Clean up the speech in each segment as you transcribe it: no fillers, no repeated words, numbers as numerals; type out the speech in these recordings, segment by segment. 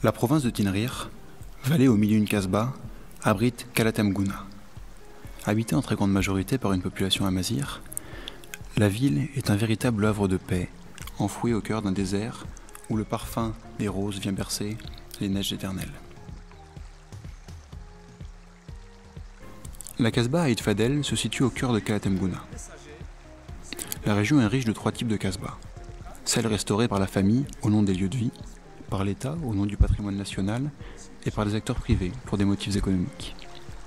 La province de Tinrir, vallée au milieu d'une casbah, abrite Kalatem Gouna. Habitée en très grande majorité par une population amazigh, la ville est un véritable havre de paix, enfouie au cœur d'un désert où le parfum des roses vient bercer les neiges éternelles. La casbah Aït Fadel se situe au cœur de Kalatem Gouna. La région est riche de 3 types de casbahs. Celles restaurées par la famille au nom des lieux de vie, par l'État au nom du patrimoine national et par des acteurs privés pour des motifs économiques.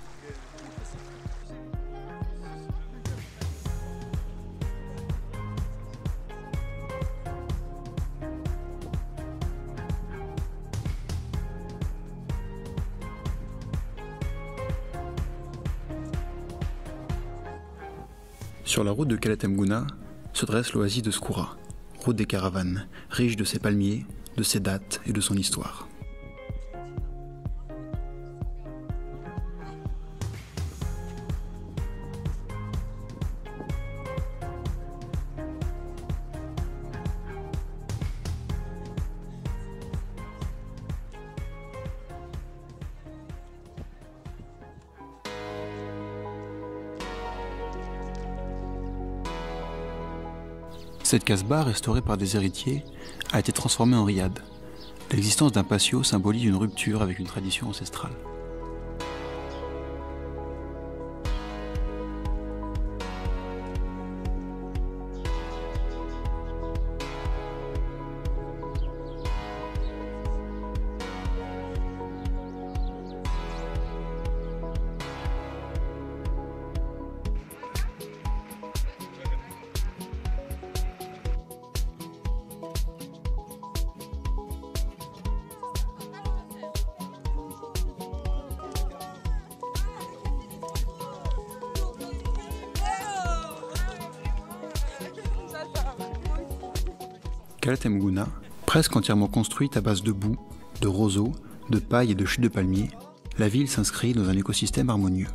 Sur la route de Kalatem Gouna se dresse l'oasis de Skoura, route des caravanes, riche de ses palmiers, de ses dattes et de son histoire. Cette casbah, restaurée par des héritiers, a été transformée en riad. L'existence d'un patio symbolise une rupture avec une tradition ancestrale. Kalatem Gouna, presque entièrement construite à base de boue, de roseaux, de paille et de chutes de palmiers, la ville s'inscrit dans un écosystème harmonieux.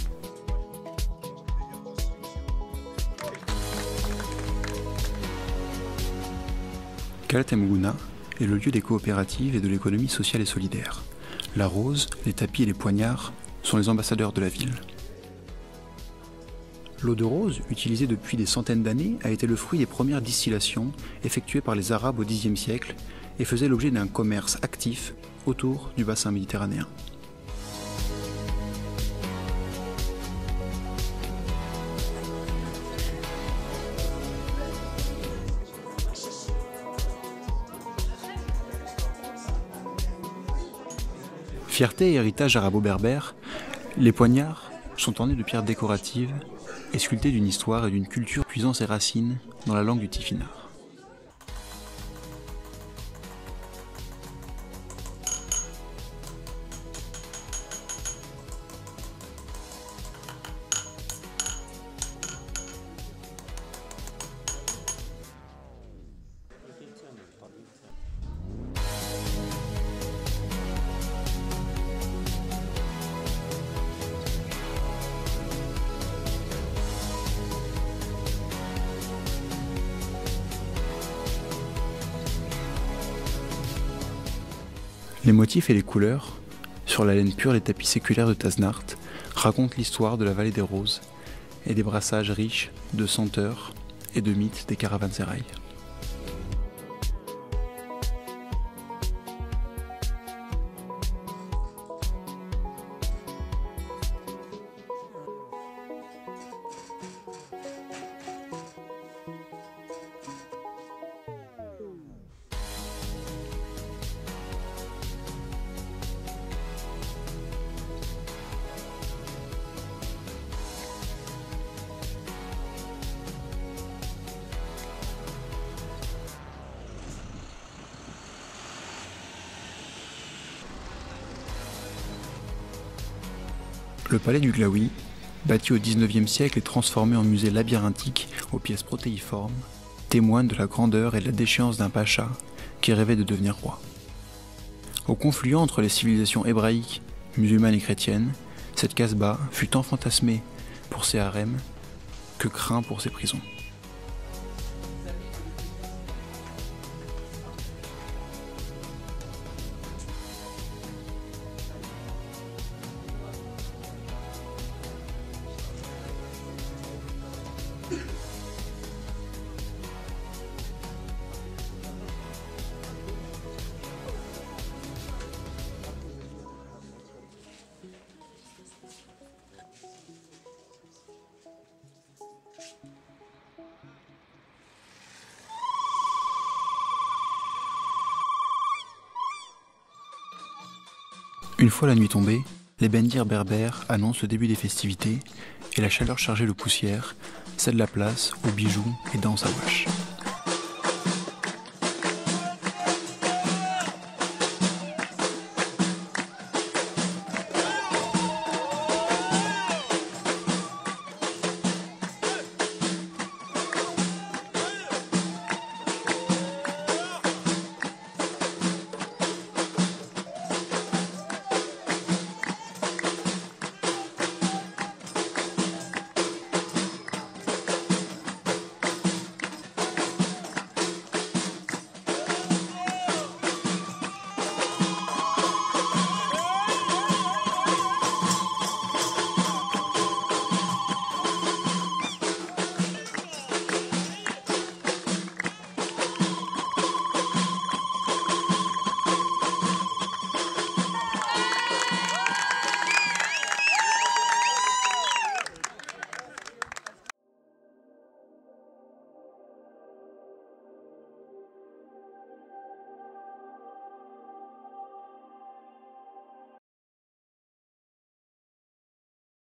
Kalatem Gouna est le lieu des coopératives et de l'économie sociale et solidaire. La rose, les tapis et les poignards sont les ambassadeurs de la ville. L'eau de rose, utilisée depuis des centaines d'années, a été le fruit des premières distillations effectuées par les Arabes au Xe siècle et faisait l'objet d'un commerce actif autour du bassin méditerranéen. Fierté et héritage arabo-berbère, les poignards sont ornés de pierres décoratives et sculptés d'une histoire et d'une culture puisant ses racines dans la langue du Tifinagh. Les motifs et les couleurs, sur la laine pure des tapis séculaires de Tasnart, racontent l'histoire de la vallée des roses et des brassages riches de senteurs et de mythes des caravansérails. Le palais du Glaoui, bâti au XIXe siècle et transformé en musée labyrinthique aux pièces protéiformes, témoigne de la grandeur et de la déchéance d'un pacha qui rêvait de devenir roi. Au confluent entre les civilisations hébraïques, musulmanes et chrétiennes, cette casbah fut tant fantasmée pour ses harems que craint pour ses prisons. Une fois la nuit tombée, les bendirs berbères annoncent le début des festivités et la chaleur chargée de poussière cède la place aux bijoux et danses à Wash.